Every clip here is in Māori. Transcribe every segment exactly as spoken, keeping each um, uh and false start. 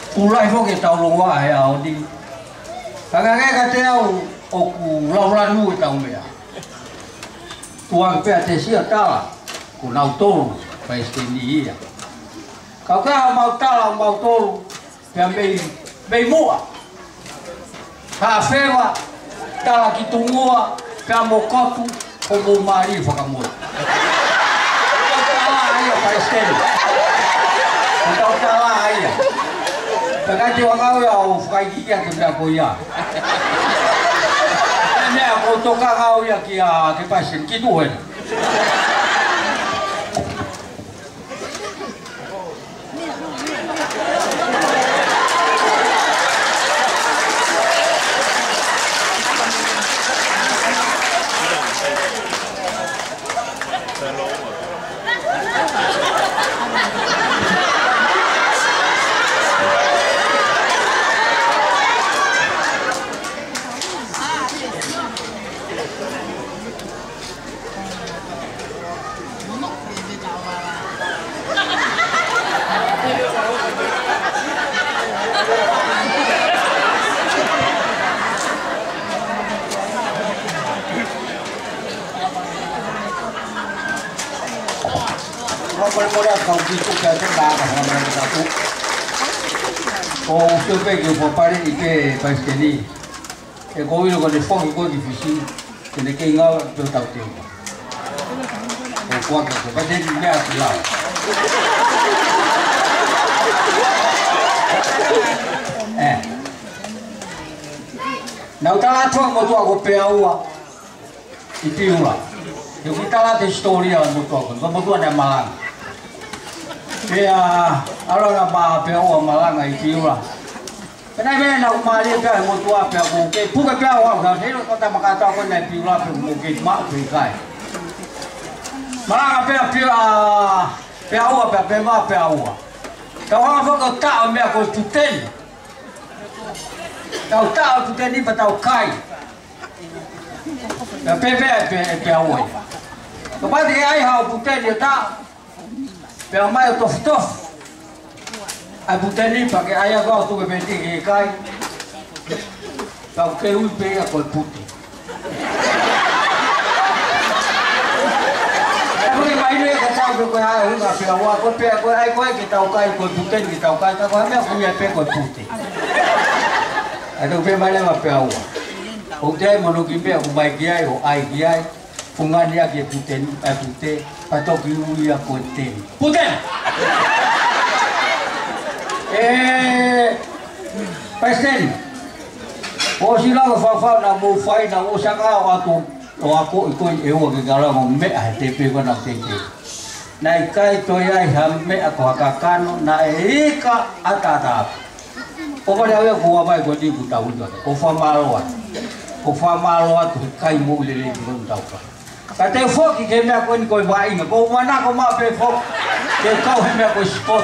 Kulai fo ke tau longa ai au di. Kanga ke ka te au o ku laulanu tau mea. Tuang pe te sia tala ku nau tolu pa esteni ia. Kau ka mau tala mau tolu pe mei mei mua. Ha fewa tala ki tungua pe mo kotu o mo mari fa ka mo. Ai pa esteni. Kau tala ai. Taga te wangau ya o whakai ki kia ke mea ko ia. Mea ko toka ngau ia ki a ke pasen ki tuen. Boleh kau gitu saja dah orang satu. Oh, supaya kau popari ike pas kini. Eh, kau ini kau defong kau divisi. Kena kau tu tahu tu. Oh, kau kau pada dia pulau. Eh, nak tahu tu mau tu aku peaua. Itu lah. Yo kita lah historia mau tu aku. Mau tu ada malang. Pea alo na ma pea o malanga I tiura. Pena me na umali pea mo tua pea ko ke pu pea o ka helo ko ta makata ko na tiura pe mo ke ma pe kai. Malanga pea pea pea o pea pe ma pea o. Ka wa fo ko ta me ko tuten. Ta ta tuten ni pa ta kai. Ka pe pe pe pea o. Ko pa de ai ha tuten ni ta. Pero mai tof tof. A butani pakai ayah kau tu ke benti ke kai. Kau ke ui pe ko puti. Aku ni mai ni ka tau ko ai hu ka pe wa ko pe ko ai ko ke tau kai ko puti ke tau kai ka ko me ko ya pe ko puti. Ado pe mai ma pe wa. O te mo no ki pe ko mai ki ai o ai ki ai. Pungan dia ke puten eh pute atau kiulia puten puten eh pasten o sila ko fa fa na mo fai na o sanga atu o ako iko e o ke gala mo me a te pe ko na te te na kai to ya ha me ako akakano na eka atata o ba ya ko ba ko di buta buta ko fa malo ko fa malo atu kai mo le le ko tau ka kata fok ke me ko ni ko vai na ko mana ko ma pe fok ke kau me ko spot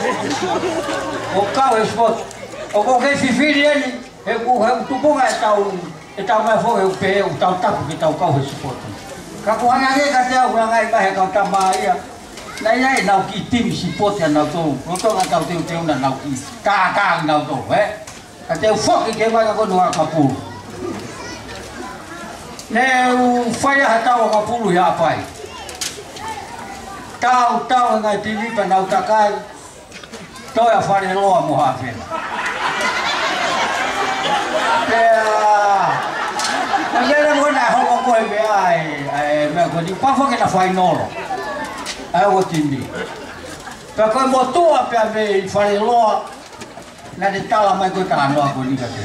o kau spot o ko ke fifiri ni e ko ha tu ko ga tau e tau me fok e pe o tau tapu ke tau kau spot ka ko hanga ke ka tau nga ngai ba he ka ta mai nai nai nau ki tim spot ya nau to ko to ga tau teu teu na nau ki ka ka nau to he ka teu fok ke ba ko no ka pu Neu faya hatau ka pulu ya pai. Tau tau ngai tv pa nau takai. To ya fare loa mo hafe. Pea. Nagera mo na ho ko be ai ai me ko di pa fo ke na fai nolo. Ai o tindi. Pa ko mo to pa be fare loa. Na de tala mai ko ta no ko ni ka te.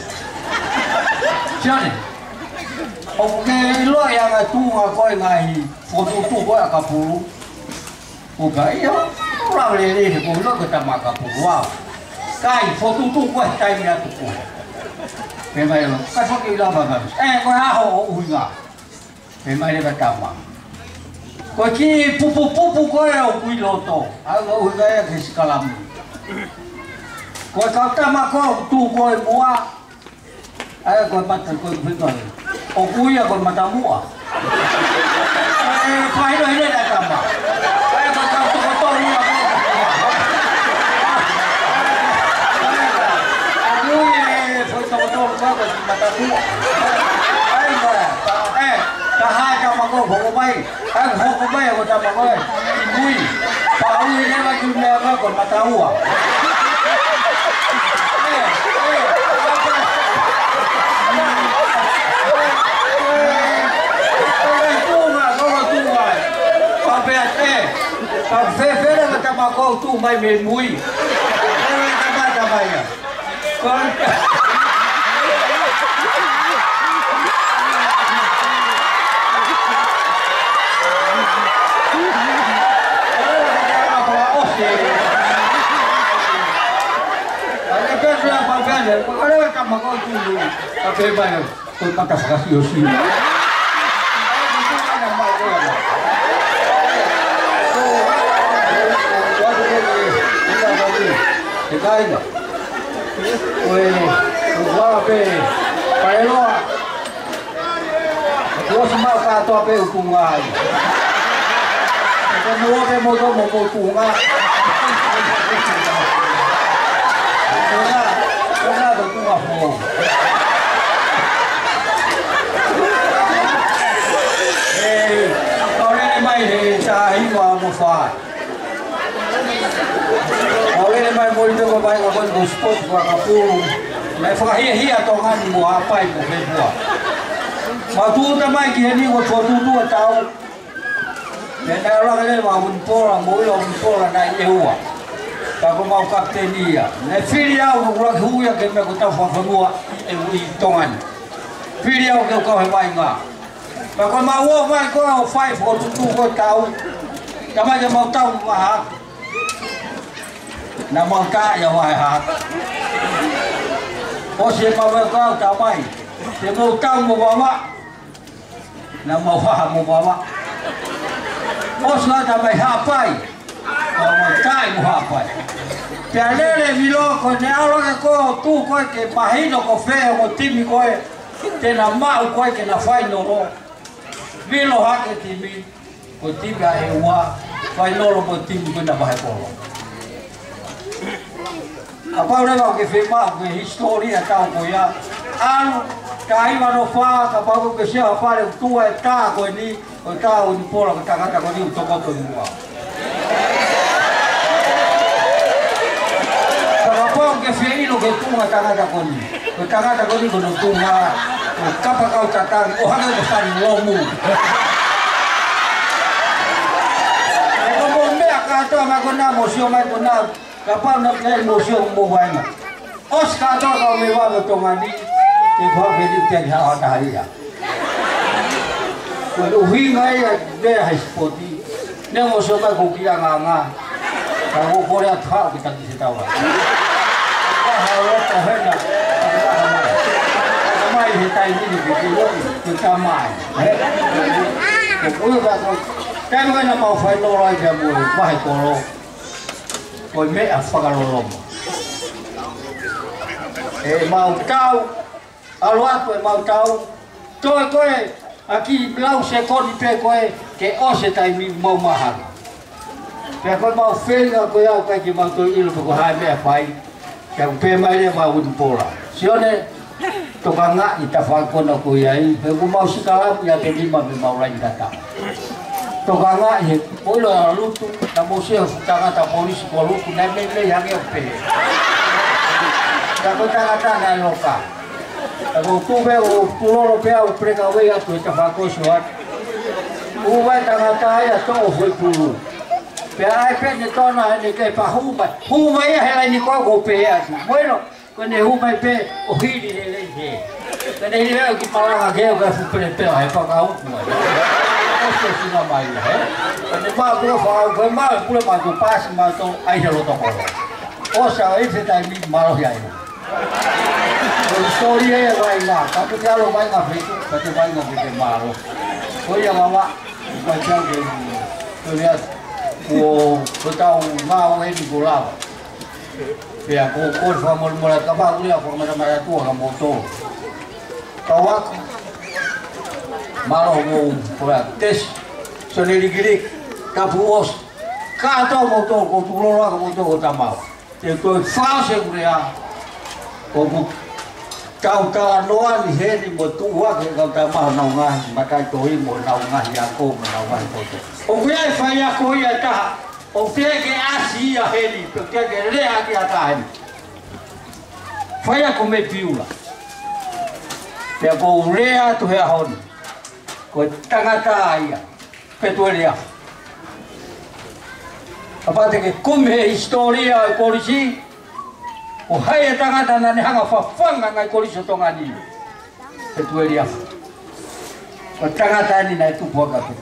Sione Oke lo yang tu ngakoi ngai foto tu koi akapulu. Oke iya orang lele ko lo kita makapulu. Wow. Kai foto tu koi tai ni tu koi. Memang lo kai foto ila bagus. Eh koi ha ho uinga. Memang dia bertama. Koi ki pupu pupu koi o kui loto. Aku uinga ya ke sekalam. Koi kau tama koi tu koi mua. Ayo koi mata koi betul. O kuya kon matamua. Eh, pai do ile da tamba. Ai ko ka to to ni ako. mata tua. Ai mà, eh, cả hai trong mà cô phụ bay, anh hộ cô bay của ta mà ơi, vui, bảo vui thế mà chúng ta có còn mata tua. Kalau fe-fe dah macam aku tu main main mui, macam macam macam. Kon. Ada kerja apa kerja? Kalau macam aku tu, apa bayar? Kau tak kasih yosi. Cái này, ôi, qua về, phải lo, lo xem bao cả to về cùng ngày, cái mua cái mua cái một một cùng ngày, cái nào, cái nào được cũng ngọc hồ, ê, còn đây mày thì trái qua một phải. Oleh mai mui tu ko bai ko ko sport ko kapu mai fa hi hi atongan mo apai mo be bua ma tu ta mai ki ni ko tu tu tao ne na ra le ma un po la mo lo un po la nai eua ta ko mau kaptenia ne filia ko ko hu ya ke me ko ta fa fa mo e ui tongan filia ko ko mai nga ma ko ma wo mai ko five ko tu tu ko tao ta mai ke mau tao ma nama kak yang wahai hak. Oh siapa mereka tamai, siapa kau mau bawa, nama wah mau bawa. Oh sudah tamai hapai, nama kak mau hapai. Tiada le bilo ko ne alo ko tu ko ke pahino ko fe ko timi ko te na mau ko ke na fai no ro. Bilo hak ke timi ko timi ai wa fai no ro ko timi ko na bahai ko. Apa orang orang ke fema ke histori atau ko ya anu kai mano fa ka pa ko ke sia fa le tu e ta ko ni ko ta un pola ko ta ka ko ni to ko to ni wa ka pa ke fe ino ke tu ta ka ko ni ko ta ka ko ni ko no tu ma ko ka pa ka ta ta o ha ko sa ni lo mu ko mo me ka to ma ko na mo sio ma ko na kapal nak naik museum mobile na. Os kata kau mewah betul mandi, tebak bedi tiada ada hari ya. Kalau hui ngai dia high sporty, dia museum aku kira nganga, kalau Korea thak kita di situ awak. Kalau orang tahan nak, mai kita ini di video kita mai. Kalau kita kan kan mau final aja boleh, baik kalau. Oi me a whakaroloma. E mau tau, alo atu e mau tau, toi koe, aki lau se koni pe koe, ke ose tai mi mau mahanga. Pe koe mau whenga koe au kai ki mau toi ilo ko hai mea pai, ke au pe mai le mau unpola. Sione, toka ngā i ta whakona koe ai, pe ko mau sikalamu ya ke lima me mau rain tata. Toka ngā i he oilo a lutu, na mosea tangata polisi ko lutu, na me me hange o pe. Tako tangata na loka. Tako tube o tuloro pe au preka wei atu e ta whakoso atu. Uwai tangata ai a tō hoi pulu. Pe ai pe ne tōna e ne kei pa humai. Humai e helai ni koe ko pe atu. Bueno, kone humai pe o hiri le le he. Kone hiri leo ki palanga keo kai fupene pe a he whakaupu mai. Oso sina mai he. Kone maa kua whakau koe maa kule maa tu pasi maa tō aihelo tokoro. Osa e whetai mi marohi aina. Kone story e vai ngā. Kapu te alo vai ngā whitu, ka te vai ngā white maro. Koi a mama, kai tiau ke kone atu. Ko tau ngā o eni ko lava. Pea ko kore whamormora ka pā urea whakamara tua ka moto. Kau aku. Maro mo koe tesi. So neri girik. Kapu os. Ka tau moto ko tulora ka moto ko tamau. Te koe whao se urea. Ko ku kau Talanoa ni he ni mo tua ke kau ta mau nau ngai matai toi mo nau ngai ya ko mo nau ngai ko o kuia e fai a ko ia ta o te ke asi a he ni pe te ke re a ki a ta ni fai a ko me piula pe ko rea tu he hon ko tangata ia pe tu rea apa te ke kume historia ko risi o hai e tangata na ni hanga whawhanga ngai koriso tonga ni e tueri afu o tangata ni nai tupuaka pe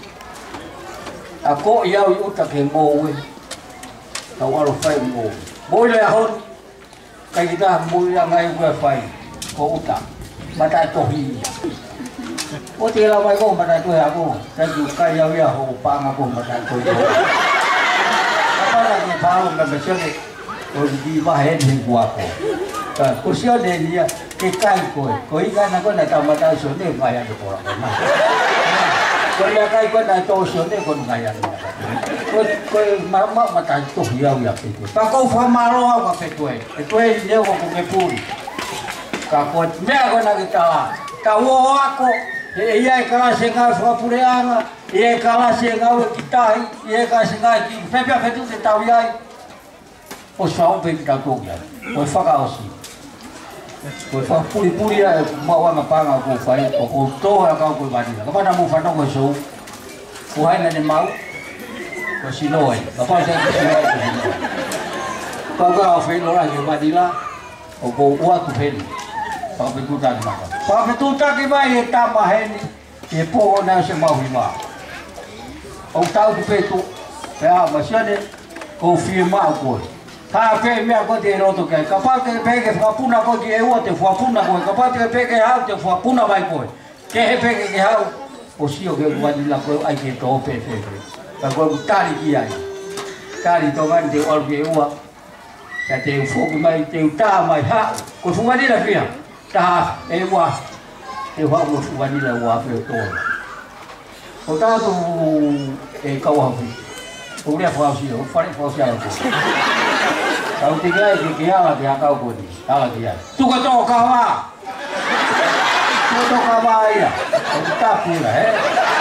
a ko iau i uta ke ngowe tau alo whai ngowe boi le ahon kai kita mui a ngai ue whai ko uta matai tohi o te la mai ko matai tohi ako kai tu kai iau ia ho panga ko matai tohi apa la ni pao na besione o di va he ni guapo ka ko Sione dia ke kai ko ko ika na ko na tamata Sione vai a ko ma ko ya kai ko na to Sione ko na ya ko ko mama mata to ya ya pe pa ko fa malo a pe to e to e ne ko ko me puri ka ko me ko na kita ka wo ako e ia ka se nga fa pureanga e ka la se nga o kitai e ka se nga ki pe pe pe tu te tau ia o sao pe kita to ya o fa ka osi o fa puri puri a ma wa ma pa nga ko fa o ko to a ka ko ba ni ka pa na mo fa no ko so ko hai na ne mau ko si no e ka pa sa ki si no ka ka o fe lo la ke ba ni la o ko wa tu fe pa pe tu ta ma pa pe tu ta ki ba e ta ma he ni e po na se ma wi ma o ta tu pe tu pe a ma Sione ko fi ma ko ta pe me ko te roto ke ka pa ke pe ke fa puna ko ki e o te fa puna ko ka pa te pe ke ha te fa puna mai ko ke he pe ke ha o si o ke wa ni la ko ai ke to pe pe ka ko tari ki ai tari to gan te o ke o ka te fo mai te ta mai ha ko fu ma ni la pia ta e wa te wa mo fu ni la wa pe to o ta tu e ka wa fu o le fa si o fa le fa si ala ko kau tiga itu kia lah dia kau pun, kalau dia. Tu kau tahu kawa, tu tahu kawa ya, tak pula eh.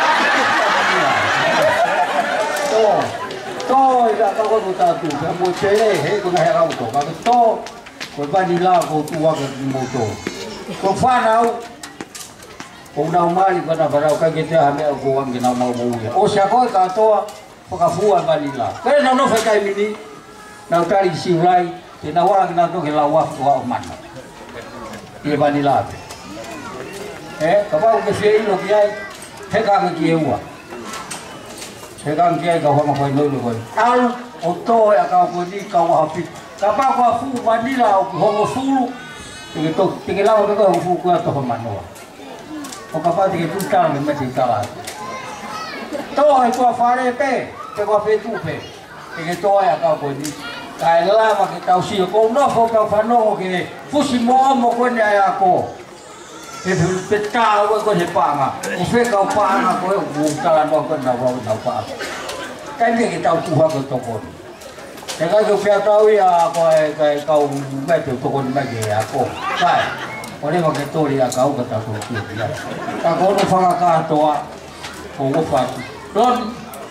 Tu, tu ida kau kau tahu tu, kamu cewek, hei kau nak kau tu, kau tu, kau bandinglah kau tua kau motor. Kau fanau, kau dah mali kau dah barau kau kita ambil kau orang kita mau mau ya. Oh siapa kau tahu, kau kafuan bandinglah. Kau nak nak pakai mini. Nau tari siulai, te na wala na to ke la wa wa man. Ye bani la. Eh, ka ba ke se ilo ki ai, he ka ki e wa. He ka ki ai ka ho ma ko no no ko. Al o to ya ka ko ni ka wa pi. Ka ba ko fu bani la o ho fu. Te to te ke la ko ko fu ko to ho man no. O ka pa te ke puta me me te ta la. To ai ko fa re pe, te ko pe tu pe. Te ke to ya ka ko ni kai lama ke tau si ko no ko ka fa no ke fusi mo mo ko ni ya ko e pe ta ko ko he pa ma o fe ka pa ma ko u ta no ko na wa na pa kai ke tau tu ha ko to ko e ka ko pe tau ya ko e kai ka u me te to ko ni ma ke ya ko kai o le ma ke to ri ya ka u ka ta to ki ya ka ko no fa ka to a o ko fa don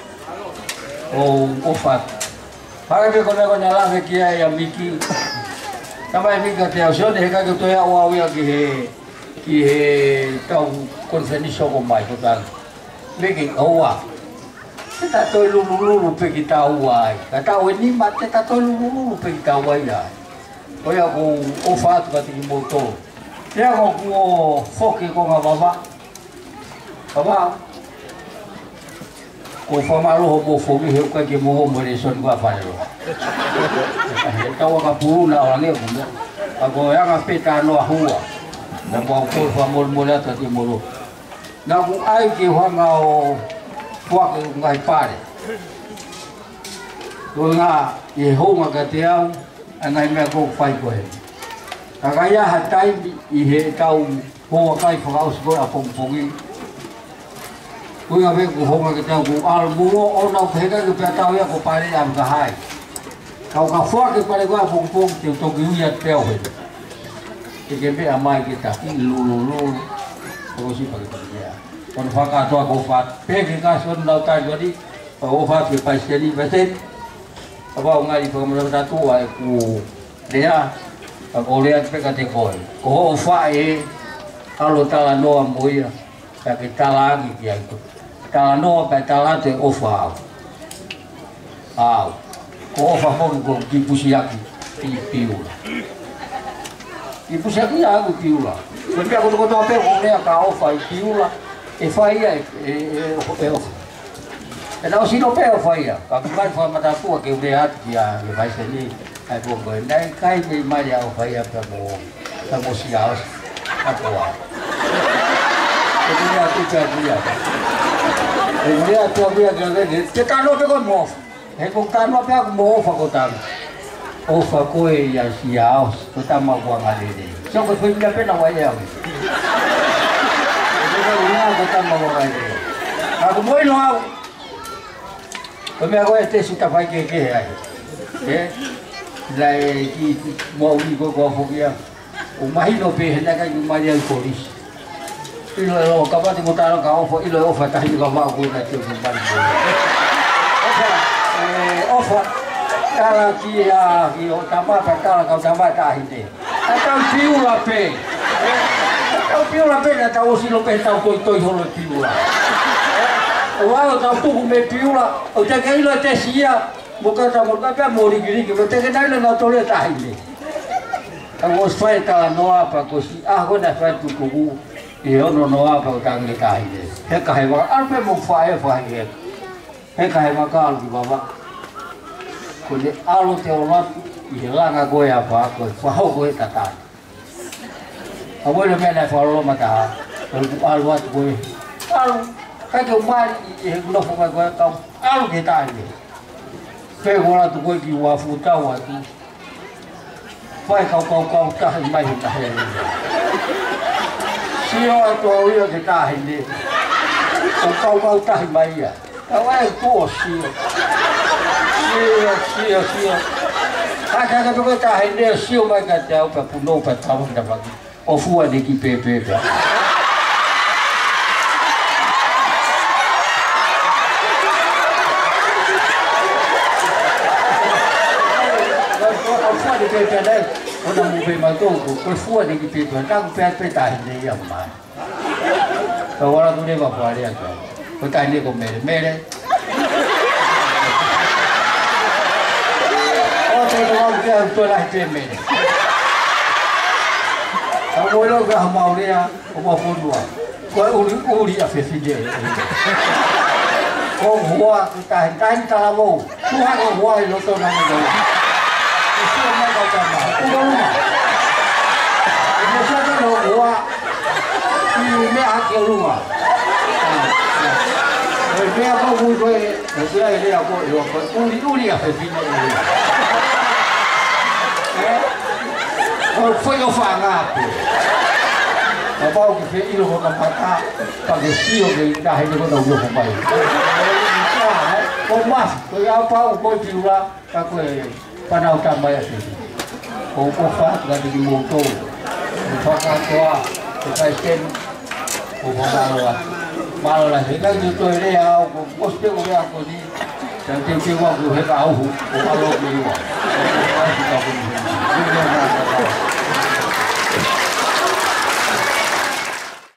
o ko fa para que con con la que kia ya miki tama mi ka te Sione ka ke to ya wa ya ki he ki he tau Konifelenisi ko mai ko ta me ki owa ta to lu lu lu pe ki ta wa ka ta o ni ma te ta to lu lu pe ki ta wa ya ko ya ko o fa ka ti mo to ya ko ko fo ki ko ma baba baba ko fa ma lo ho fo mi he ka ke mo mo re son ko fa lo ta wa ka pu na orang ni ko ka ko ya ka pe ta no hua na ko ko fa mo mo la ta ti mo lo na ko ai ke ho nga o wa ke ngai pare ko nga e ho ma ka te au anai me ko fai ko he ka ga ya ha tai i he tau ho kai fa au ko a pong pongi ko nga ve ko ho ma ke tau ko al bu o na ke ka ke tau ya ko pare am ka hai kau ka fo ke pare ko pong pong te to ki ya teo he ke be amai kita lulu lulu ko si pagi pagi ya kon faka to ko fa pe ke ka son na ta godi o fa ke pa seli beset apa ngai ko mo ta tu ai ku dia ko le pe ka te ko ko fa e alo talanoa moia ka ke talangi ki ai ko talanoa pa talate o fa au ko fa ko ko ki pusiaki ki piula ki pusiaki aku piula porque aku ko to pe ko le ka o fa piula e fa ia e e o e não se não pega foi a quando vai forma da tua que o beato que a que vai ser ali aí vou ver nem cai bem mais a foi a para mo para mo se a a boa eu tinha que ter dia eu ia tua via que que tá no pegou mo é com tá no pega mo fa cotar o fa coi a se a tu tá mal boa ali só que foi minha pena vai eu eu não vou tá mal boa ali aku moi no o me agora te se vai que que é é lá que mo ni go go fogia o mai no pe na ka ni mai al polis ilo lo ka ba ti mo ta no ka o fo ilo o fa ta ni ka ma go na te mo ban ofa eh ofa kala ki a ki o ta ma ta kala ka ta ma ta hi te ta piu la pe ta piu la pe na ta o si lo pe ta ko to ho lo piu la Wah, kau tu me piula, o te kai lo te sia, bukan sama kau mori gini, kau te kai lo na tole tahi ni. Kau osfai talanoa apa kau si, ah kau nak fai tu kubu, iyo no noa apa kau tang ni tahi ni. He kai wa, alpe mo fai fai he, he kai wa kau di bawah. Kau ni alu te olat, hilang aku ya apa, kau fahau kau tatai. Kau boleh mana follow mata, kau alu at kau, alu. Cái kiểu mai thì nó không phải có tao áo cái tài gì phê qua tụi tôi kêu qua phụ tao à tụi phải câu câu câu ta hình mai hình ta hình siêu tôi yêu cái ta hình đi câu câu câu ta hình mai à tao ai có siêu siêu siêu siêu hai cái cái cái ta hình đi siêu mai cái tao phải phụ nô phải tao phải làm gì ở phụ anh đi kịp bê bê cái cái đấy, có nằm một bên mà tôi cũng có phua thì cái chuyện đang phải phải tài này vậy mà, tôi nói tôi đi vào ngoài đi à, tôi tài này cũng mệt mệt đấy, ô tôi nói cái tôi lại chơi mệt, tôi nói lo cái hầm màu đi à, có bao phun đùa, có uli uli à phải phi đi, có hoa cái tài tài ta làm đâu, tôi hay có hoa thì nó tôi làm đâu. Siêu mai cầu trầm mà, không có luôn mà. Một số cái đồ của thì mẹ ăn kêu luôn mà. Rồi mẹ có vui quê, rồi cái này đây là cô hiểu không? U đi u đi à phải pin này. Rồi phải có phản à. Và bao cái phía yêu một năm ta, còn cái siêu cái đại nó có đầu nhiều không phải. Con mắt, tôi áo phao tôi chịu ra các người. Panau tambah ya sih. Kau fat dari motor, kau tua, kau kaisen, kau malu, malu lah. Sekarang itu ini ya, kau pasti kau yang kau ni, jangan tiba-tiba kau hekau, kau malu ni.